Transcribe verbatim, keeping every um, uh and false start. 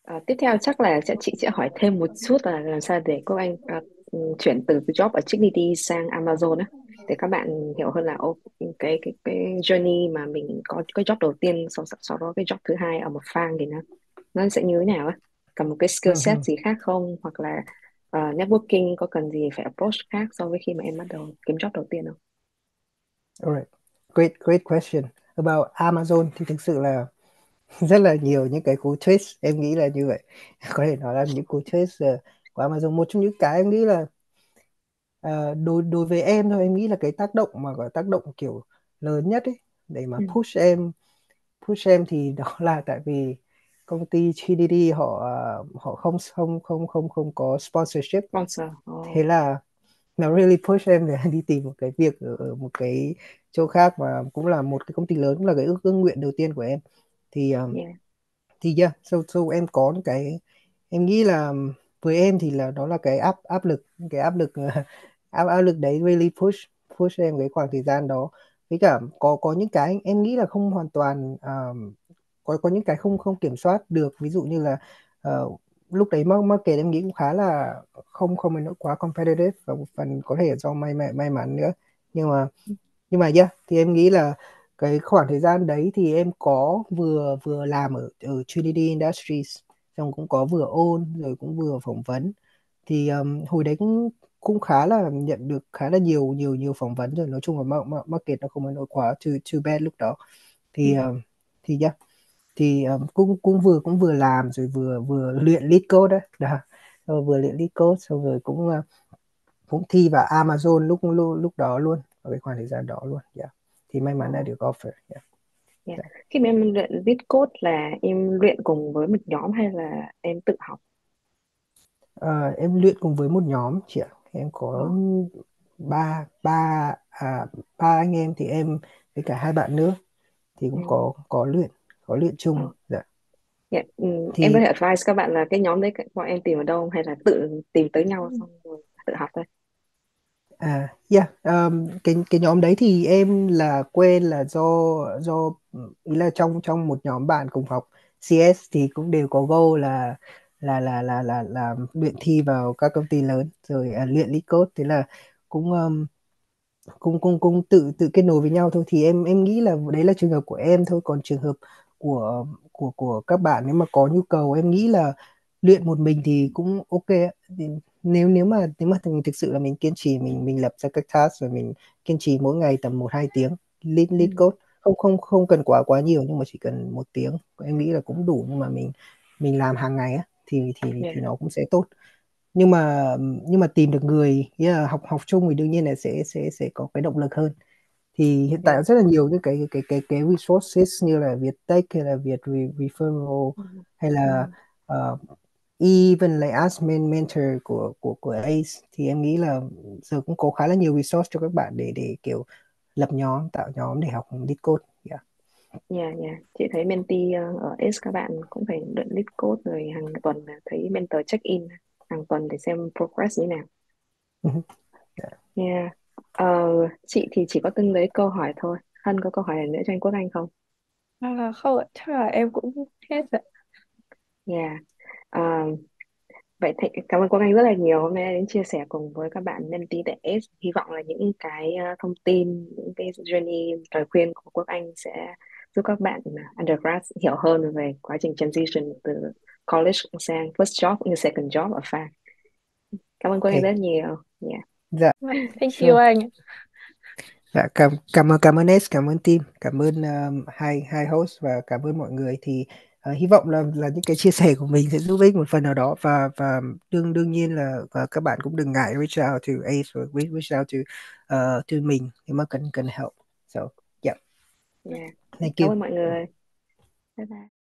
À, tiếp theo chắc là sẽ chị sẽ hỏi thêm một chút là làm sao để các anh à, ừ, chuyển từ cái job ở Chickney sang Amazon á, để các bạn hiểu hơn là ô, cái cái cái journey mà mình có cái job đầu tiên, sau sau đó cái job thứ hai ở một farm thì nó nó sẽ như thế nào á, cần một cái skill Ừ, set ừ. gì khác không, hoặc là ờ, networking có cần gì phải approach khác so với khi mà em bắt đầu kiếm job đầu tiên không? Alright. Great, great question. About Amazon thì thực sự là rất là nhiều những cái cú twist, em nghĩ là như vậy. Có thể nói là những cú twist uh, của Amazon. Một trong những cái em nghĩ là uh, đối đối với em thôi, em nghĩ là cái tác động mà gọi tác động kiểu lớn nhất ấy để mà Ừ. push em push em thì đó là tại vì công ty giê đê đê họ uh, họ không không không không không có sponsorship. Sponsor. Thế Oh, là nó really push em để đi tìm một cái việc ở, ở một cái chỗ khác, mà cũng là một cái công ty lớn, cũng là cái ước, ước nguyện đầu tiên của em. Thì um, yeah. thì yeah, so, so em có những cái, em nghĩ là với em thì là đó là cái áp áp lực, cái áp lực áp áp lực đấy really push push em cái khoảng thời gian đó. Với cả có có những cái em nghĩ là không hoàn toàn um, có có những cái không không kiểm soát được, ví dụ như là ờ, lúc đấy mar- market em nghĩ cũng khá là không không đến nỗi quá competitive, và một phần có thể do may may, may mắn nữa. Nhưng mà nhưng mà yeah, thì em nghĩ là cái khoảng thời gian đấy thì em có vừa vừa làm ở ở Trinity Industries, xong cũng có vừa ôn rồi cũng vừa phỏng vấn. Thì um, hồi đấy cũng cũng khá là nhận được khá là nhiều nhiều nhiều phỏng vấn rồi. Nói chung là ma- ma- market nó không phải nổi quá too too bad lúc đó. Ừ. Thì um, thì yeah, thì um, cũng cũng vừa cũng vừa làm rồi vừa vừa luyện lead code đấy đó. Rồi vừa luyện lead code xong rồi cũng uh, cũng thi vào Amazon lúc lúc lúc đó luôn, ở cái khoảng thời gian đó luôn. Yeah. Thì may mắn là Oh, được offer. Yeah. yeah. Yeah. Khi mà em luyện viết code là em luyện cùng với một nhóm hay là em tự học? Ờ, em luyện cùng với một nhóm chị ạ. Em có Oh. ba ba à, ba anh em, thì em với cả hai bạn nữa thì cũng Ừ. có có luyện có luyện chung. Oh. Dạ. Yeah. Ừ. Em có Thì thể advise các bạn là cái nhóm đấy bọn em tìm ở đâu không? Hay là tự tìm tới nhau xong rồi tự học thôi? à yeah, um, cái cái nhóm đấy thì em là quen là do do ý là trong trong một nhóm bạn cùng học xê ét thì cũng đều có goal là là là là là là luyện thi vào các công ty lớn rồi, à, luyện lead code. Thế là cũng um, cũng cũng cũng tự tự kết nối với nhau thôi. Thì em em nghĩ là đấy là trường hợp của em thôi. Còn trường hợp của của của các bạn, nếu mà có nhu cầu, em nghĩ là luyện một mình thì cũng ok ạ. Thì nếu nếu mà nếu mà mình thực sự là mình kiên trì, mình mình lập ra các task rồi mình kiên trì mỗi ngày tầm một hai tiếng lead Ừ. lead code, không không không cần quá quá nhiều, nhưng mà chỉ cần một tiếng em nghĩ là cũng đủ. Nhưng mà mình mình làm hàng ngày á thì thì thì Yeah. nó cũng sẽ tốt. Nhưng mà nhưng mà tìm được người, nghĩa là học học chung thì đương nhiên là sẽ sẽ sẽ có cái động lực hơn. Thì hiện tại Yeah. có rất là nhiều những cái cái cái cái resources như là Viettech hay là Việt Re- Referral, Ừ. hay Ừ. là uh, even like Ask Men Mentor của của của Ace. Thì em nghĩ là giờ cũng có khá là nhiều resource cho các bạn để để kiểu lập nhóm, tạo nhóm để học lead code. Yeah. Yeah, yeah. Chị thấy mentee ờ, ở ét các bạn cũng phải luyện lead code rồi hàng tuần là thấy mentor check in hàng tuần để xem progress như thế nào. Yeah. Yeah. Ờ, chị thì chỉ có từng đấy câu hỏi thôi. Hân có câu hỏi nào nữa cho anh Quốc Anh không? À, không ạ, chắc là em cũng hết rồi. Yeah. Ờ, vậy thì cảm ơn Quốc Anh rất là nhiều hôm nay đã đến chia sẻ cùng với các bạn mentee tại ét. Hy vọng là những cái ờ, thông tin, những cái journey, lời khuyên của Quốc Anh sẽ giúp các bạn ờ, undergrad hiểu hơn về quá trình transition từ college sang first job cũng như second job ở pha. Cảm ơn Quốc Anh Ok. rất nhiều. Yeah. Dạ. Vâng, thank you Sure. anh. Dạ, cảm cảm ơn cảm ơn S, cảm ơn team, cảm ơn um, hai hai host, và cảm ơn mọi người. Thì uh, hy vọng là là những cái chia sẻ của mình sẽ giúp ích một phần nào đó. Và và đương đương nhiên là uh, các bạn cũng đừng ngại reach out to Ace, or reach reach out to uh, to mình nếu mà cần cần help. So yeah, Yeah. thank Cảm you. ơn mọi người. Bye bye.